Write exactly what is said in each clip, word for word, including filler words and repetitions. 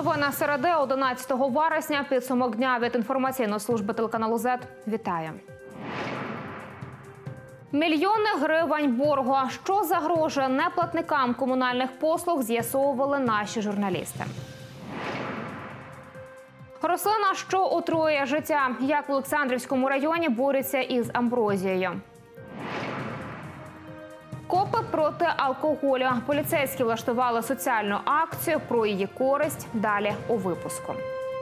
Новина середи, одинадцятого вересня, підсумок дня від інформаційної служби телеканалу зет. Вітаю. Мільйони гривень боргу. Що загрожує неплатникам комунальних послуг, з'ясовували наші журналісти. Рослина, що отруює життя. Як в Олександрівському районі борються із амброзією. Копи проти алкоголю. Поліцейські влаштували соціальну акцію про її користь. Далі у випуску.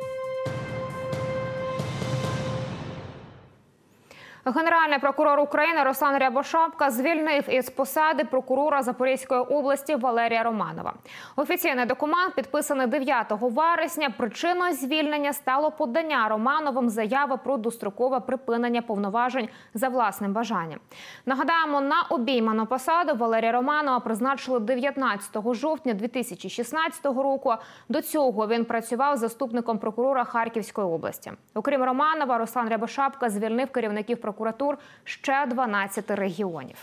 Генеральний прокурор України Руслан Рябошапка звільнив із посади прокурора Запорізької області Валерія Романова. Офіційний документ підписаний дев'ятого вересня. Причиною звільнення стало подання Романовим заяви про дострокове припинення повноважень за власним бажанням. Нагадаємо, на обійману посаду Валерія Романова призначили дев'ятнадцятого жовтня дві тисячі шістнадцятого року. До цього він працював заступником прокурора Харківської області. Окрім Романова, Руслан Рябошапка звільнив керівників прокуратур ще дванадцяти регіонів.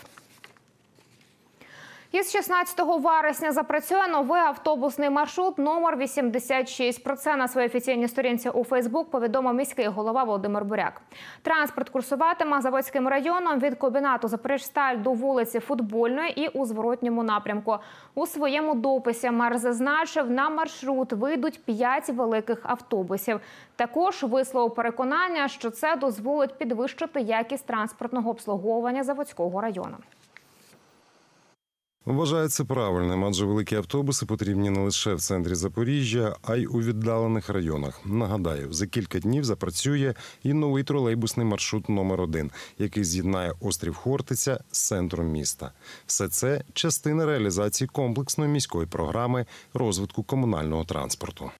Із шістнадцятого вересня запрацює новий автобусний маршрут номер вісімдесят шість. Про це на своїй офіційній сторінці у Фейсбук повідомив міський голова Володимир Буряк. Транспорт курсуватиме Заводським районом від комбінату «Запоріжсталь» до вулиці Футбольної і у зворотньому напрямку. У своєму дописі мер зазначив, на маршрут вийдуть п'ять великих автобусів. Також висловив переконання, що це дозволить підвищити якість транспортного обслуговування Заводського району. Вважаю це правильним, адже великі автобуси потрібні не лише в центрі Запоріжжя, а й у віддалених районах. Нагадаю, за кілька днів запрацює і новий тролейбусний маршрут номер один, який з'єднає острів Хортиця з центром міста. Все це – частина реалізації комплексної міської програми розвитку комунального транспорту.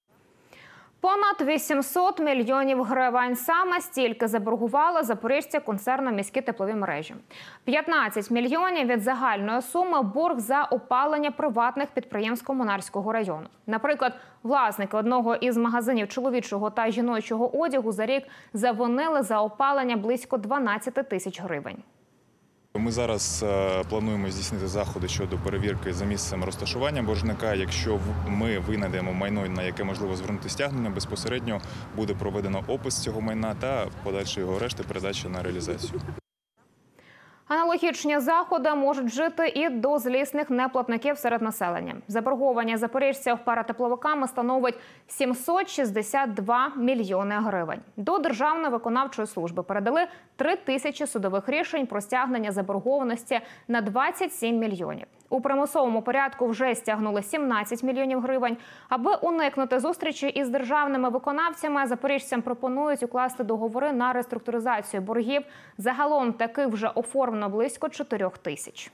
Понад вісімсот мільйонів гривень. Саме стільки заборгували запоріжці концерну «Міські теплові мережі». п'ятнадцять мільйонів від загальної суми – борг за опалення приватних підприємств Комунарського району. Наприклад, власники одного із магазинів чоловічого та жіночого одягу за рік завинили за опалення близько дванадцяти тисяч гривень. Ми зараз плануємо здійснити заходи щодо перевірки за місцем розташування боржника. Якщо ми винайдемо майно, на яке можливо звернути стягнення, безпосередньо буде проведено опис цього майна та подальша його решта передача на реалізацію. Аналогічні заходи можуть жити і до злісних неплатників серед населення. Заборгованість запоріжців паратепловиками становить сімсот шістдесят два мільйони гривень. До Державної виконавчої служби передали три тисячі судових рішень про стягнення заборгованості на двадцять сім мільйонів. У примусовому порядку вже стягнули сімнадцять мільйонів гривень. Аби уникнути зустрічі із державними виконавцями, запоріжцям пропонують укласти договори на реструктуризацію боргів. Загалом таких вже оформлено близько чотирьох тисяч.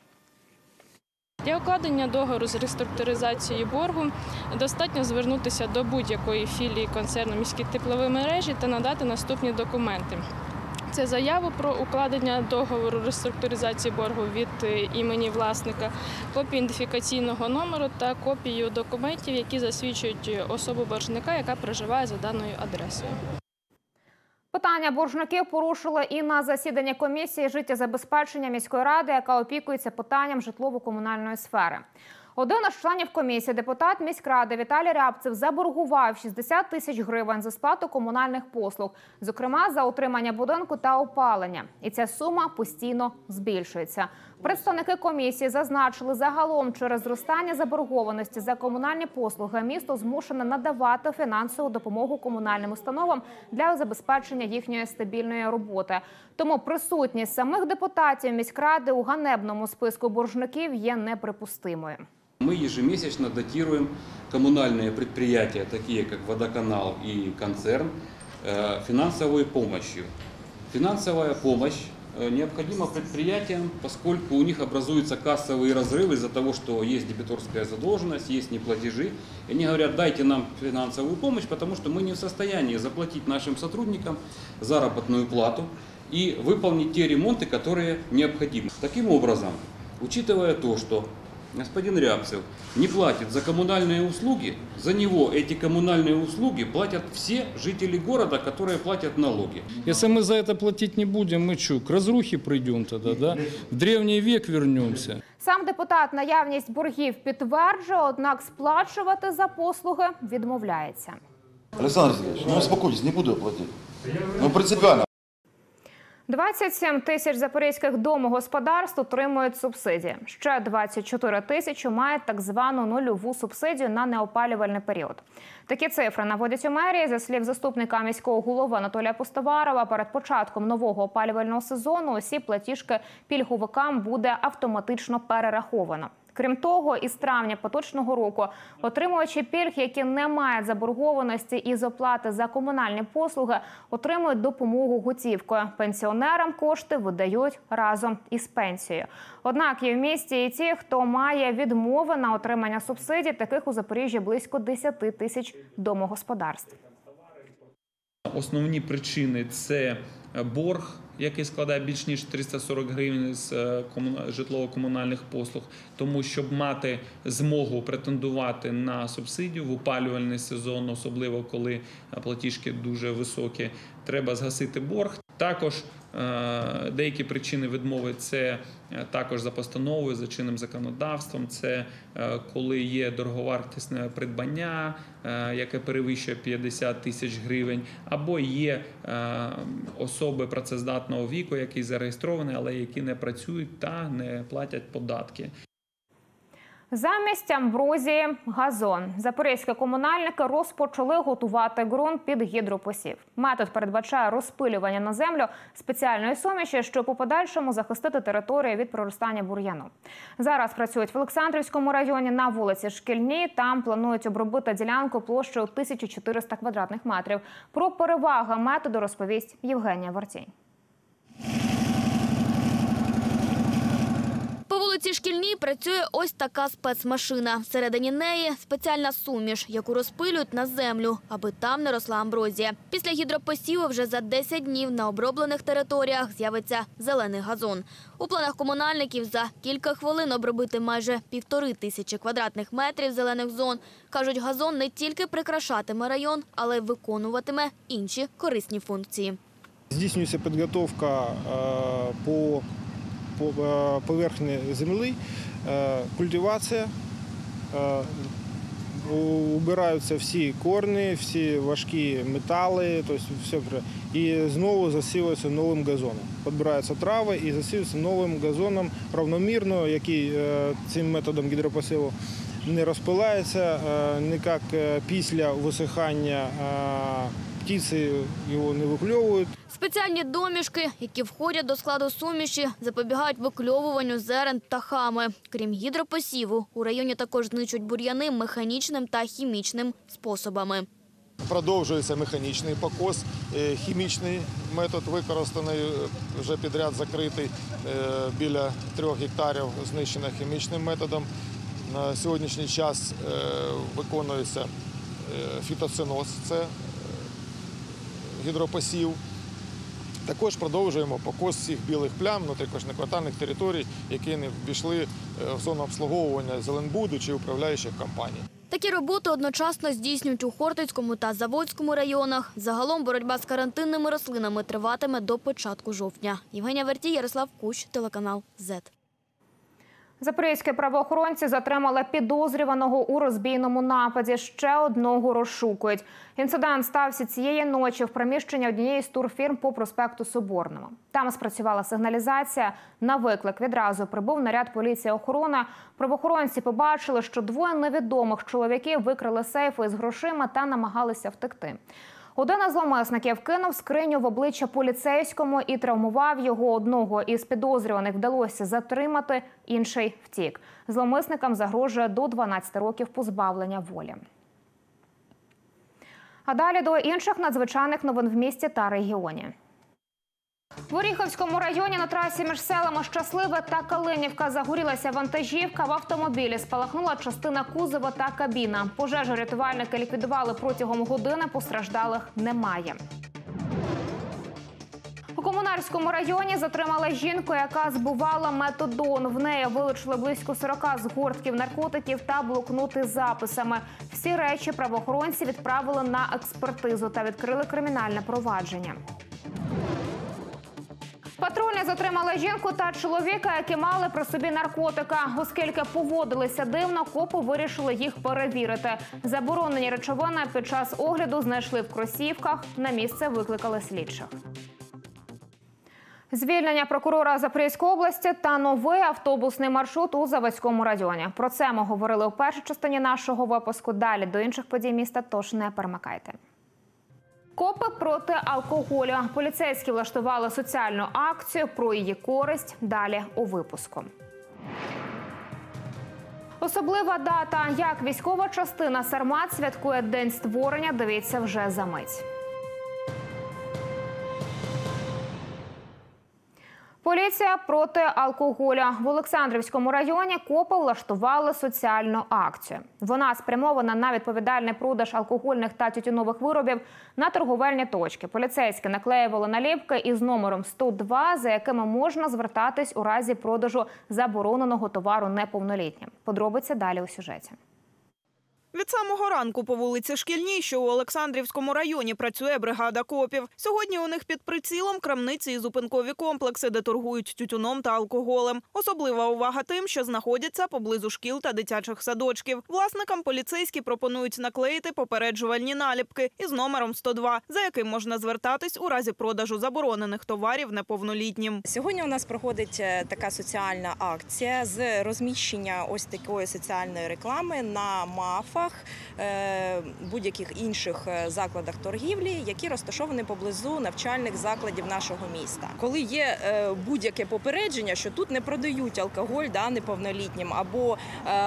Для укладення договору з реструктуризацією боргу достатньо звернутися до будь-якої філії концерну «Міські теплові мережі» та надати наступні документи. Це заяву про укладення договору реструктуризації боргу від імені власника, копію ідентифікаційного номеру та копію документів, які засвідчують особу боржника, яка проживає за даною адресою. Питання боржників порушили і на засіданні комісії життєзабезпечення міської ради, яка опікується питанням житлово-комунальної сфери. Один із членів комісії, депутат міськради Віталій Рябцев, заборгував шістдесят тисяч гривень за сплату комунальних послуг, зокрема за утримання будинку та опалення. І ця сума постійно збільшується. Представники комісії зазначили, загалом через зростання заборгованості за комунальні послуги місто змушене надавати фінансову допомогу комунальним установам для забезпечення їхньої стабільної роботи. Тому присутність самих депутатів міськради у ганебному списку боржників є неприпустимою. Мы ежемесячно датируем коммунальные предприятия, такие как водоканал и концерн, финансовой помощью. Финансовая помощь необходима предприятиям, поскольку у них образуются кассовые разрывы из-за того, что есть дебиторская задолженность, есть неплатежи. И они говорят, дайте нам финансовую помощь, потому что мы не в состоянии заплатить нашим сотрудникам заработную плату и выполнить те ремонты, которые необходимы. Таким образом, учитывая то, что господин Рябцев не платит за коммунальные услуги, за него эти коммунальные услуги платят все жители города, которые платят налоги. Если мы за это платить не будем, мы что, к разрухе придем тогда, да? В древний век вернемся. Сам депутат наявність боргів підтверджує, однак сплачувати за послуги відмовляється. Александр Сергеевич, ну успокойтесь, не буду я платить. Ну принципиально. двадцять сім тисяч запорізьких домогосподарств отримують субсидії. Ще двадцять чотири тисячі мають так звану нульову субсидію на неопалювальний період. Такі цифри наводять у мерії. За слів заступника міського голови Анатолія Пустоварова, перед початком нового опалювального сезону усі платіжки пільговикам буде автоматично перераховано. Крім того, із травня поточного року отримувачі пільг, які не мають заборгованості із оплати за комунальні послуги, отримують допомогу готівкою. Пенсіонерам кошти видають разом із пенсією. Однак є в місті і ті, хто має відмови на отримання субсидій. Таких у Запоріжжі близько десять тисяч домогосподарств. Основні причини – це борг, який складає більш ніж триста сорок гривень з житлово-комунальних послуг. Тому, щоб мати змогу претендувати на субсидію в опалювальний сезон, особливо коли платіжки дуже високі, треба згасити борг. Також деякі причини відмови – це також за постановою, за чинним законодавством, це коли є дороговартісне придбання, яке перевищує п'ятдесят тисяч гривень, або є особи працездатного віку, які зареєстровані, але які не працюють та не платять податки. Замість амброзії – газон. Запорізькі комунальники розпочали готувати ґрунт під гідропосів. Метод передбачає розпилювання на землю спеціальної суміші, щоб у подальшому захистити територію від проростання бур'яну. Зараз працюють в Олександрівському районі на вулиці Шкільній. Там планують обробити ділянку площею тисячу чотириста квадратних метрів. Про переваги методу розповість Євгенія Вартій. По вулиці Шкільній працює ось така спецмашина. Всередині неї спеціальна суміш, яку розпилюють на землю, аби там не росла амброзія. Після гідропосіву вже за десять днів на оброблених територіях з'явиться зелений газон. У планах комунальників за кілька хвилин обробити майже півтори тисячі квадратних метрів зелених зон. Кажуть, газон не тільки прикрашатиме район, але й виконуватиме інші корисні функції. Здійснюється підготовка по по поверхні землі, культивація, убираються всі корні, всі важкі метали, тобто все, і знову засівається новим газоном. Підбираються трави і засівається новим газоном равномірно, який цим методом гідропосіву не розпиляється, ніяк після висихання птиці його не викльовують. Спеціальні домішки, які входять до складу суміші, запобігають викльовуванню зерен птахами. Крім гідропосіву, у районі також знищують бур'яни механічним та хімічним способами. Продовжується механічний покос, хімічний метод використаний, вже підряд закритий, біля трьох гектарів знищено хімічним методом. На сьогоднішній час виконується фітоциноз, це гідропосів. Також продовжуємо покос всіх білих плям внутрікошнеквартальних територій, які не ввійшли в зону обслуговування Зеленбуду чи управляючих компаній. Такі роботи одночасно здійснюють у Хортицькому та Заводському районах. Загалом боротьба з карантинними рослинами триватиме до початку жовтня. Євгенія Вертій, Ярослав Кущ, телеканал зет. Запорізькі правоохоронці затримали підозрюваного у розбійному нападі. Ще одного розшукують. Інцидент стався цієї ночі в приміщенні однієї з турфірм по проспекту Соборному. Там спрацювала сигналізація. На виклик відразу прибув наряд поліції охорона. Правоохоронці побачили, що двоє невідомих чоловіків викрили сейфи із грошима та намагалися втекти. Один із зловмисників кинув скриню в обличчя поліцейському і травмував його. Одного із підозрюваних вдалося затримати, інший втік. Зловмисникам загрожує до дванадцяти років позбавлення волі. А далі до інших надзвичайних новин в місті та регіоні. В Оріхівському районі на трасі між селами Щасливе та Калинівка загорілася вантажівка. В автомобілі спалахнула частина кузова та кабіна. Пожежу рятувальники ліквідували протягом години, постраждалих немає. У Комунальському районі затримали жінку, яка збувала метадон. В неї вилучили близько сорока згортків наркотиків та блокноти з записами. Всі речі правоохоронці відправили на експертизу та відкрили кримінальне провадження. Патрульні затримали жінку та чоловіка, які мали при собі наркотика. Оскільки поводилися дивно, копи вирішили їх перевірити. Заборонені речовини під час огляду знайшли в кросівках. На місце викликали слідчих. Звільнення прокурора Запорізької області та новий автобусний маршрут у Заводському районі. Про це ми говорили у першій частині нашого випуску. Далі до інших подій міста, тож не перемикайте. Копи проти алкоголю. Поліцейські влаштували соціальну акцію про її користь. Далі у випуску. Особлива дата. Як військова частина «Сармат» святкує День створення, дивіться вже за мить. Поліція проти алкоголю. В Олександрівському районі копи влаштували соціальну акцію. Вона спрямована на відповідальний продаж алкогольних та тютюнових виробів на торговельні точки. Поліцейські наклеювали наліпки із номером сто два, за якими можна звертатись у разі продажу забороненого товару неповнолітнім. Подробиці далі у сюжеті. Від самого ранку по вулиці Шкільній, що у Олександрівському районі, працює бригада копів. Сьогодні у них під прицілом крамниці і зупинкові комплекси, де торгують тютюном та алкоголем. Особлива увага тим, що знаходяться поблизу шкіл та дитячих садочків. Власникам поліцейські пропонують наклеїти попереджувальні наліпки із номером сто два, за яким можна звертатись у разі продажу заборонених товарів неповнолітнім. Сьогодні у нас проходить така соціальна акція з розміщення ось такої соціальної реклами на МАФах, будь-яких інших закладах торгівлі, які розташовані поблизу навчальних закладів нашого міста. Коли є будь-яке попередження, що тут не продають алкоголь да, неповнолітнім, або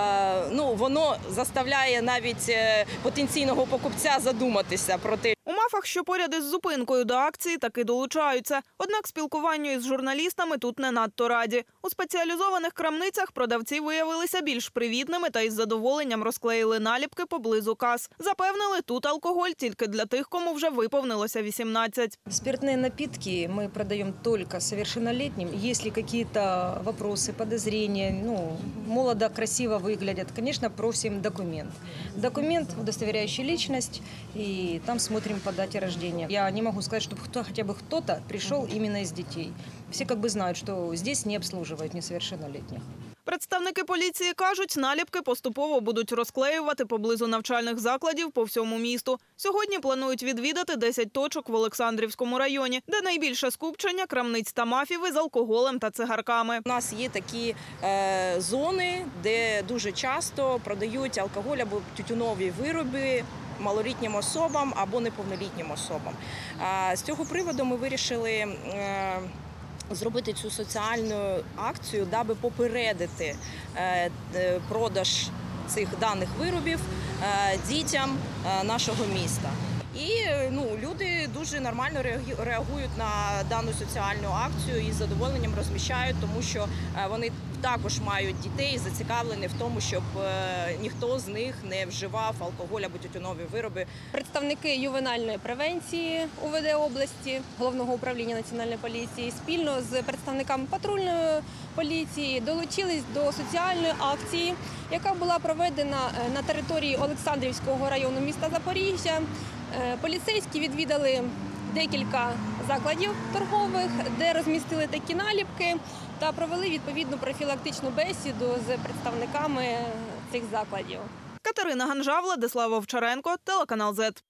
ну, воно заставляє навіть потенційного покупця задуматися про те. У МАФах, що поряд із зупинкою до акції, таки долучаються. Однак спілкуванню із журналістами тут не надто раді. У спеціалізованих крамницях продавці виявилися більш привітними та із задоволенням розклеїли наліпки поблизу кас. Запевнили, тут алкоголь тільки для тих, кому вже виповнилося вісімнадцять. Спиртные напитки мы продаем только совершеннолетним. Если какие-то вопросы, подозрения, ну, молодо, красиво выглядят, конечно, просим документ. Документ, удостоверяющий личность, и там смотрим по дате рождения. Я не могу сказать, чтобы кто, хотя бы кто-то пришел именно из детей. Все как бы знают, что здесь не обслуживают несовершеннолетних. Представники поліції кажуть, наліпки поступово будуть розклеювати поблизу навчальних закладів по всьому місту. Сьогодні планують відвідати десять точок в Олександрівському районі, де найбільше скупчення крамниць та мафів із алкоголем та цигарками. У нас є такі е, зони, де дуже часто продають алкоголь або тютюнові вироби малолітнім особам або неповнолітнім особам. А з цього приводу ми вирішили е, зробити цю соціальну акцію, даби попередити е, продаж цих даних виробів е, дітям е, нашого міста. І ну, люди дуже нормально реагують на дану соціальну акцію і з задоволенням розміщають, тому що вони також мають дітей, зацікавлені в тому, щоб ніхто з них не вживав алкоголь або тютюнові вироби. Представники ювенальної превенції УВД області, Головного управління Національної поліції спільно з представниками патрульної поліції долучились до соціальної акції, яка була проведена на території Олександрівського району міста Запоріжжя. Поліцейські відвідали декілька закладів торгових, де розмістили такі наліпки та провели відповідну профілактичну бесіду з представниками цих закладів. Катерина Ганжа, Владислав Овчаренко, телеканал «Зет».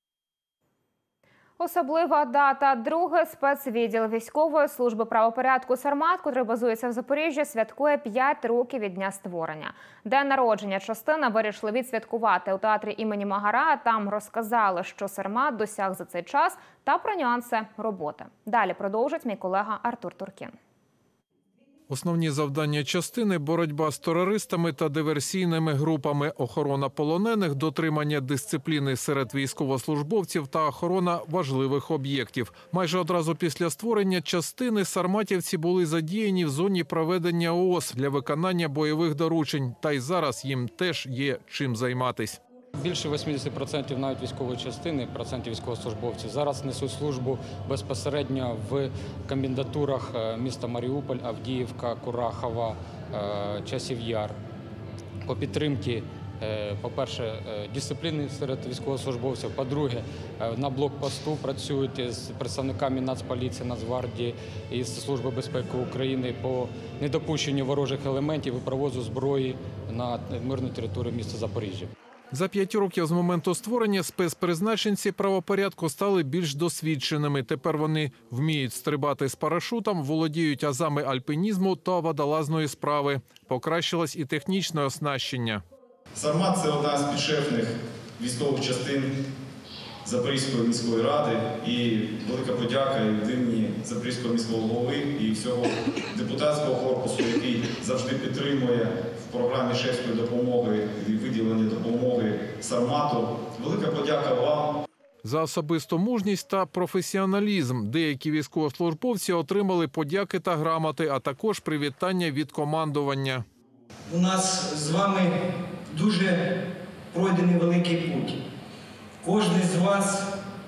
Особлива дата. Другий спецвідділ військової служби правопорядку «Сармат», котрий базується в Запоріжжі, святкує п'ять років від дня створення. День народження частини вирішили відсвяткувати у театрі імені Магара. Там розказали, що «Сармат» досяг за цей час та про нюанси роботи. Далі продовжить мій колега Артур Туркін. Основні завдання частини – боротьба з терористами та диверсійними групами, охорона полонених, дотримання дисципліни серед військовослужбовців та охорона важливих об'єктів. Майже одразу після створення частини сарматівці були задіяні в зоні проведення ООС для виконання бойових доручень. Та й зараз їм теж є чим займатись. Більше вісімдесят відсотків навіть військової частини, процентів військовослужбовців, зараз несуть службу безпосередньо в комендатурах міста Маріуполь, Авдіївка, Курахова, Часів Яр. По підтримці, по-перше, дисципліни серед військовослужбовців, по-друге, на блокпосту працюють з представниками Нацполіції, Нацгвардії і Служби безпеки України по недопущенню ворожих елементів і провозу зброї на мирну територію міста Запоріжжя. За п'ять років з моменту створення спецпризначенці правопорядку стали більш досвідченими. Тепер вони вміють стрибати з парашутом, володіють азами альпінізму та водолазної справи. Покращилось і технічне оснащення. «Сармат» – це одна з підшефних військових частин Запорізької міської ради. І велика подяка і від імені Запорізького міського голови і всього депутатського корпусу, який завжди підтримує в програмі шефської допомоги і виділення допомоги «Сармату». Велика подяка вам. За особисту мужність та професіоналізм деякі військовослужбовці отримали подяки та грамоти, а також привітання від командування. У нас з вами дуже пройдений великий путь. Кожен з вас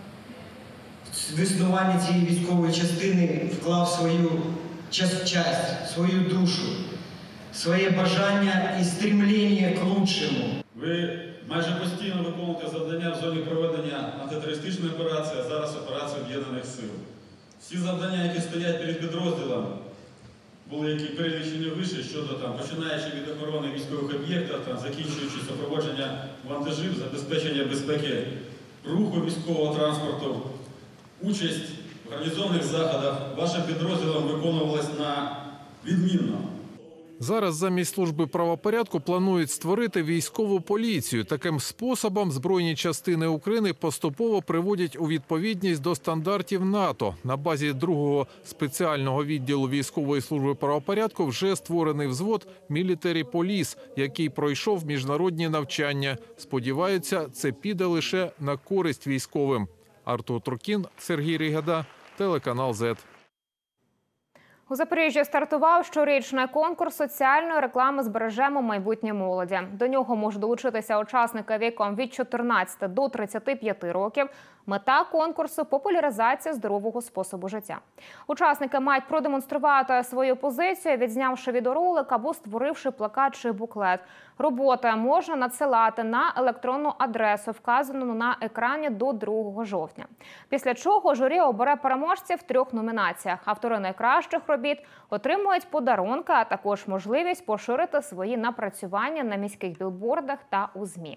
в існуванні цієї військової частини вклав свою часть, свою душу, своє бажання і стремління к лучшому. Ви майже постійно виконуєте завдання в зоні проведення антитерористичної операції, а зараз операції Об'єднаних сил. Всі завдання, які стоять перед підрозділом, були які перелічені вище, щодо там, починаючи від охорони військових об'єктів, там, закінчуючи супроводження вантажів, забезпечення безпеки руху військового транспорту, участь в гарнізонних заходах вашим підрозділом виконувалась на відмінно. Зараз замість служби правопорядку планують створити військову поліцію. Таким способом збройні частини України поступово приводять у відповідність до стандартів НАТО. На базі другого спеціального відділу військової служби правопорядку вже створений взвод «Мілітарі Поліс», який пройшов міжнародні навчання. Сподіваються, це піде лише на користь військовим. Артур Туркін, Сергій Рігада, телеканал «Зет». У Запоріжжі стартував щорічний конкурс соціальної реклами «Збережемо майбутнє молоді». До нього можуть долучитися учасники віком від чотирнадцяти до тридцяти п'яти років. Мета конкурсу – популяризація здорового способу життя. Учасники мають продемонструвати свою позицію, відзнявши відеоролик або створивши плакат чи буклет. Роботи можна надсилати на електронну адресу, вказану на екрані, до другого жовтня. Після чого журі обере переможців в трьох номінаціях. Автори найкращих робіт отримують подарунки, а також можливість поширити свої напрацювання на міських білбордах та у ЗМІ.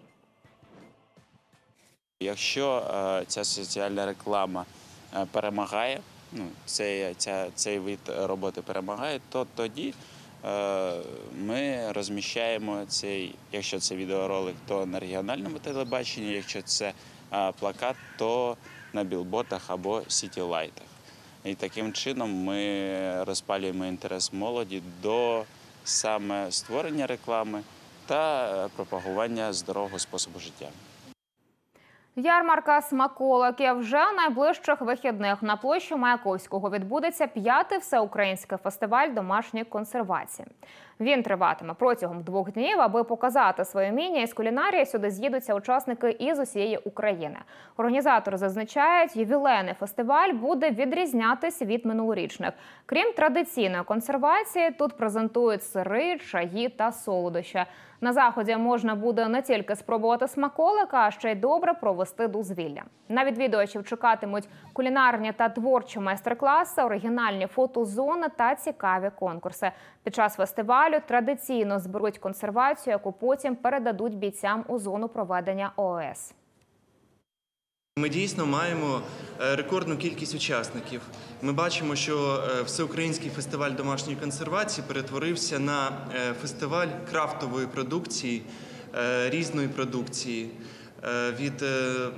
Якщо е, ця соціальна реклама е, перемагає, ну, цей, ця, цей вид роботи перемагає, то тоді е, ми розміщаємо цей, якщо це відеоролик, то на регіональному телебаченні, якщо це е, плакат, то на білбордах або сітілайтах. І таким чином ми розпалюємо інтерес молоді до саме створення реклами та пропагування здорового способу життя. Ярмарка смаколиків. Вже найближчих вихідних на площі Маяковського відбудеться п'ятий всеукраїнський фестиваль домашньої консервації. Він триватиме протягом двох днів. Аби показати своє вміння із кулінарії, сюди з'їдуться учасники із усієї України. Організатори зазначають, ювілейний фестиваль буде відрізнятися від минулорічних. Крім традиційної консервації, тут презентують сири, чаї та солодощі. На заході можна буде не тільки спробувати смаколика, а ще й добре провести дозвілля. На відвідувачів чекатимуть кулінарні та творчі майстер-класи, оригінальні фотозони та цікаві конкурси. Під час фестивалю традиційно зберуть консервацію, яку потім передадуть бійцям у зону проведення ООС. Ми дійсно маємо рекордну кількість учасників. Ми бачимо, що Всеукраїнський фестиваль домашньої консервації перетворився на фестиваль крафтової продукції, різної продукції, від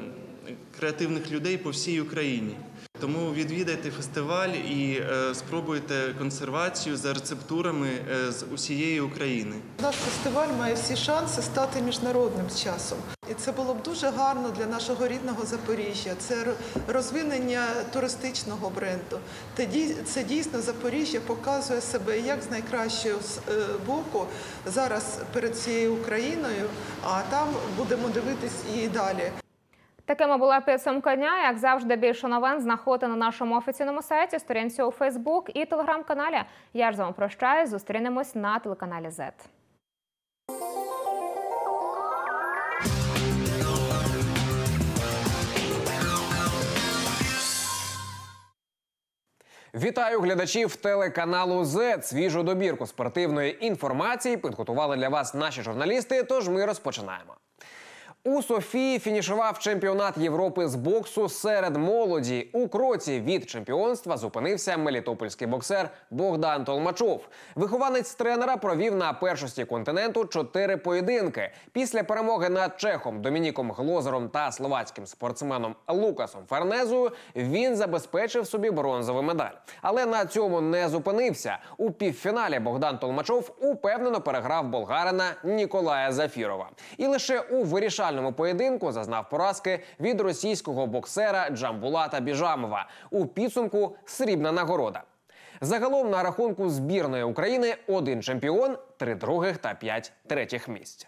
креативних людей по всій Україні. Тому відвідайте фестиваль і е, спробуйте консервацію за рецептурами е, з усієї України. Наш фестиваль має всі шанси стати міжнародним з часом. І це було б дуже гарно для нашого рідного Запоріжжя. Це розвинення туристичного бренду. Це дійсно Запоріжжя показує себе як з найкращого боку зараз перед цією Україною, а там будемо дивитись і далі. Такими були підсумки дня. Як завжди, більше новин знаходите на нашому офіційному сайті, сторінці у Фейсбук і Телеграм-каналі. Я ж з вами прощаюсь. Зустрінемось на телеканалі зет. Вітаю глядачів телеканалу зет. Свіжу добірку спортивної інформації підготували для вас наші журналісти, тож ми розпочинаємо. У Софії фінішував чемпіонат Європи з боксу серед молоді. У кроці від чемпіонства зупинився мелітопольський боксер Богдан Толмачов. Вихованець тренера провів на першості континенту чотири поєдинки. Після перемоги над чехом Домініком Глозером та словацьким спортсменом Лукасом Фернезою він забезпечив собі бронзову медаль. Але на цьому не зупинився. У півфіналі Богдан Толмачов упевнено переграв болгарина Ніколая Зафірова. І лише у вирішальному поєдинку зазнав поразки від російського боксера Джамбулата Біжамова. У підсумку срібна нагорода. Загалом на рахунку збірної України один чемпіон, три других та п'ять третіх місць.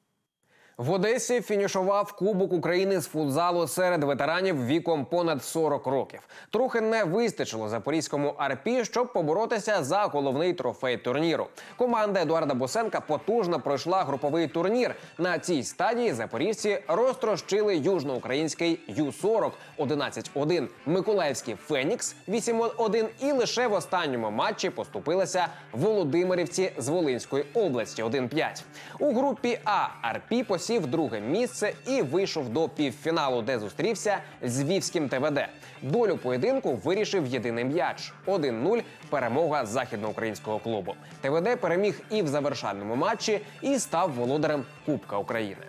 В Одесі фінішував Кубок України з футзалу серед ветеранів віком понад сорок років. Трохи не вистачило запорізькому «Арпі», щоб поборотися за головний трофей турніру. Команда Едуарда Босенка потужно пройшла груповий турнір. На цій стадії запоріжці розтрощили южноукраїнський Ю сорок одинадцять один, Миколаївський «Фенікс» вісім один і лише в останньому матчі поступилися володимирівці з Волинської області один п'ять. У групі А «Арпі» посів друге місце і вийшов до півфіналу, де зустрівся з Львівським Те Ве Де. Долю поєдинку вирішив єдиний м'яч – один нуль перемога західноукраїнського клубу. Те Ве Де переміг і в завершальному матчі, і став володарем Кубка України.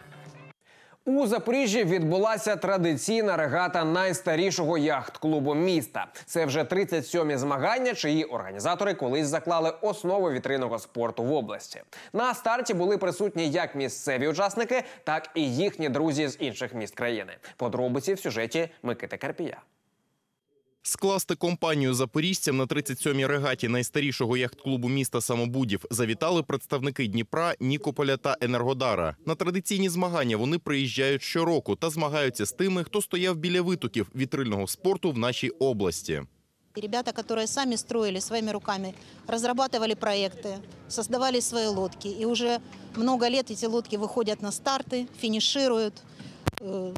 У Запоріжжі відбулася традиційна регата найстарішого яхт-клубу міста. Це вже тридцять сьомі змагання, чиї організатори колись заклали основу вітринного спорту в області. На старті були присутні як місцеві учасники, так і їхні друзі з інших міст країни. Подробиці в сюжеті Микити Карпія. Скласти компанію запоріжцям на тридцять сьомій регаті найстарішого яхт-клубу міста Самобудів завітали представники Дніпра, Нікополя та Енергодара. На традиційні змагання вони приїжджають щороку та змагаються з тими, хто стояв біля витоків вітрильного спорту в нашій області. Ребята, которые сами строили своими руками, разрабатывали проекты, создавали свои лодки. И уже много лет эти лодки выходят на старты, финишируют, э,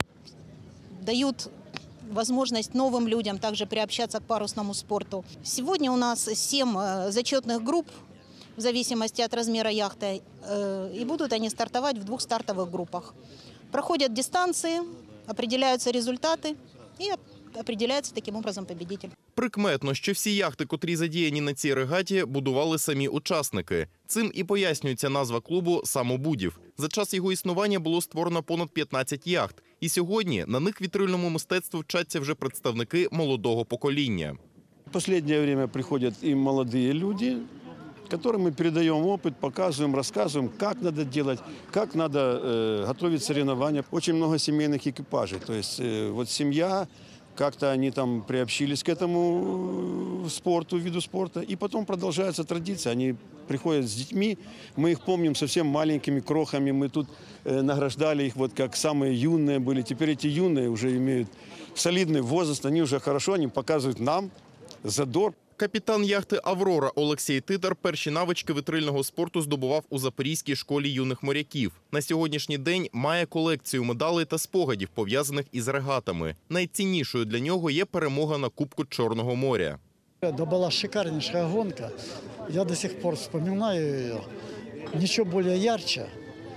дают возможность новым людям также приобщаться к парусному спорту. Сегодня у нас семь зачетных групп, в зависимости от размера яхты, и будут они стартовать в двух стартовых группах. Проходят дистанции, определяются результаты и определяется таким образом победитель. Прикметно, що всі яхти, котрі задіяні на цій регаті, будували самі учасники. Цим і пояснюється назва клубу «Самобудів». За час його існування було створено понад п'ятнадцять яхт. І сьогодні на них вітрильному мистецтву вчаться вже представники молодого покоління. В последнее время приходят и молодые люди, которым мы передаем опыт, показываем, рассказываем, как надо делать, как надо э, готовить соревнования. Очень много семейных экипажей. То есть э, вот семья, как-то они там приобщились к этому спорту, виду спорта, и потом продолжается традиция. Они приходят с детьми, мы их помним совсем маленькими крохами, мы тут э, награждали их вот как самые юные были. Теперь эти юные уже имеют солидный возраст, они уже хорошо, они показывают нам задор. Капітан яхти «Аврора» Олексій Титар перші навички вітрильного спорту здобував у Запорізькій школі юних моряків. На сьогоднішній день має колекцію медалей та спогадів, пов'язаних із регатами. Найціннішою для нього є перемога на Кубку Чорного моря. Це була шикарніша гонка. Я до сих пор вспоминаю її. Нічого більш ярче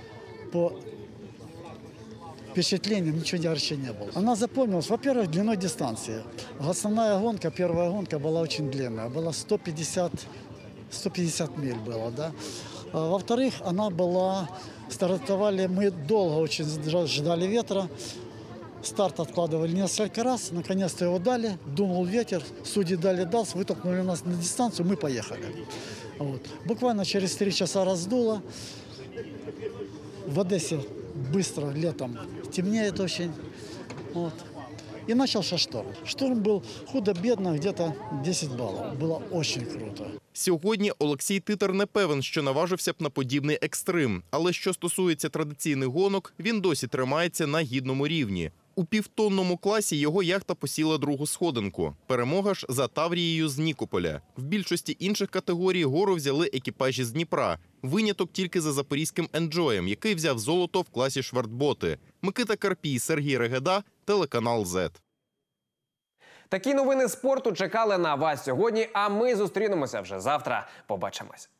по впечатлениям ничего ярче не было. Она запомнилась, во-первых, длиной дистанции. Основная гонка, первая гонка была очень длинная, была сто пятьдесят, сто пятьдесят миль было, да. А, во-вторых, она была, стартовали, мы долго очень ждали ветра, Старт откладывали несколько раз, наконец-то его дали, дунул ветер, судьи дали дас, вытолкнули нас на дистанцию, мы поехали. Вот. Буквально через три часа раздуло. В Одессе быстро летом темнеет очень. Вот. И начался шторм. Шторм был худо-бедно, где-то десять баллов. Было очень круто. Сьогодні Олексій Титар не певен, що наважився б на подібний екстрим. Але що стосується традиційних гонок, він досі тримається на гідному рівні. У півтонному класі його яхта посіла другу сходинку. Перемога ж за Таврією з Нікополя. В більшості інших категорій гору взяли екіпажі з Дніпра. Виняток тільки за запорізьким «Енджоєм», який взяв золото в класі швартботи. Микита Карпій, Сергій Регеда, телеканал «Зет». Такі новини спорту чекали на вас сьогодні, а ми зустрінемося вже завтра. Побачимось.